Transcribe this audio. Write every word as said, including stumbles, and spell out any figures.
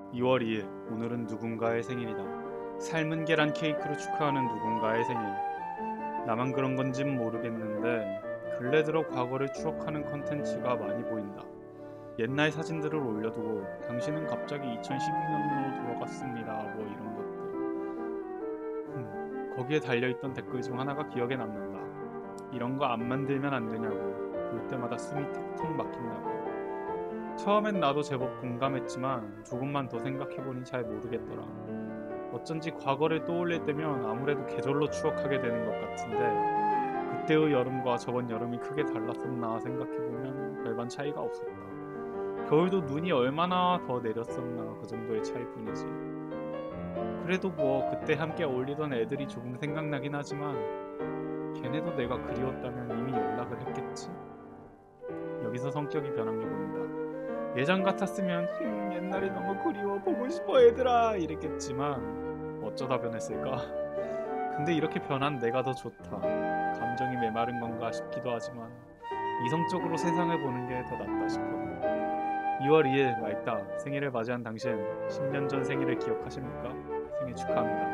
이월 이일, 오늘은 누군가의 생일이다. 삶은 계란 케이크로 축하하는 누군가의 생일. 나만 그런 건진 모르겠는데 근래 들어 과거를 추억하는 컨텐츠가 많이 보인다. 옛날 사진들을 올려두고 당신은 갑자기 이천십이 년으로 돌아갔습니다. 뭐 이런 것들. 음, 거기에 달려있던 댓글 중 하나가 기억에 남는다. 이런 거 안 만들면 안 되냐고. 볼 때마다 숨이 턱턱 막힌다고. 처음엔 나도 제법 공감했지만 조금만 더 생각해보니 잘 모르겠더라. 어쩐지 과거를 떠올릴 때면 아무래도 계절로 추억하게 되는 것 같은데 그때의 여름과 저번 여름이 크게 달랐었나 생각해보면 별반 차이가 없었다. 겨울도 눈이 얼마나 더 내렸었나 그 정도의 차이뿐이지. 그래도 뭐 그때 함께 어울리던 애들이 조금 생각나긴 하지만 걔네도 내가 그리웠다면 이미 연락을 했겠지? 여기서 성격이 변한 게 보인다. 예전 같았으면 흠, 옛날이 너무 그리워 보고 싶어 얘들아 이랬겠지만 어쩌다 변했을까? 근데 이렇게 변한 내가 더 좋다. 감정이 메마른 건가 싶기도 하지만 이성적으로 세상을 보는 게 더 낫다 싶거든. 이월 이일 맑다. 생일을 맞이한 당신 십 년 전 생일을 기억하십니까? 생일 축하합니다.